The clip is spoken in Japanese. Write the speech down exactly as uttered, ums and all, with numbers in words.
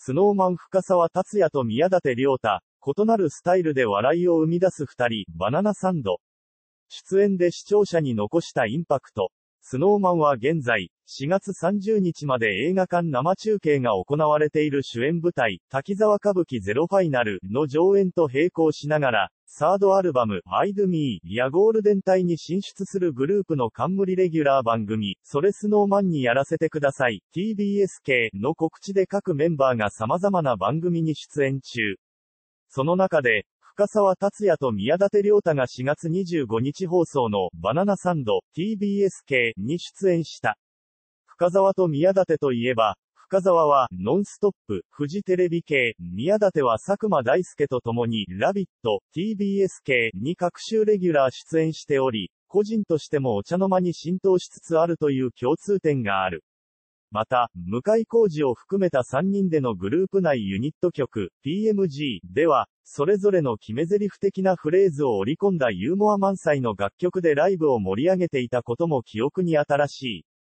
スノーマン深澤達也と宮舘涼太、異なるスタイルで笑いを生み出す二人、バナナサンド。出演で視聴者に残したインパクト。スノーマンは現在、しがつさんじゅうにちまで映画館生中継が行われている主演舞台、滝沢歌舞伎ゼロファイナルの上演と並行しながら、サードアルバム、アイドゥミーやゴールデン帯に進出するグループの冠レギュラー番組、それスノーマンにやらせてください、ティービーエス 系の告知で各メンバーが様々な番組に出演中。その中で、深澤達也と宮舘涼太がしがつにじゅうごにち放送のバナナサンド ティービーエス 系に出演した。深澤と宮舘といえば、深澤はノンストップ、フジテレビ系、宮舘は佐久間大介と共にラビット、ティービーエス 系に各週レギュラー出演しており、個人としてもお茶の間に浸透しつつあるという共通点がある。また、向井康二を含めたさんにんでのグループ内ユニット曲、ピーエムジー では、それぞれの決め台詞的なフレーズを織り込んだユーモア満載の楽曲でライブを盛り上げていたことも記憶に新しい。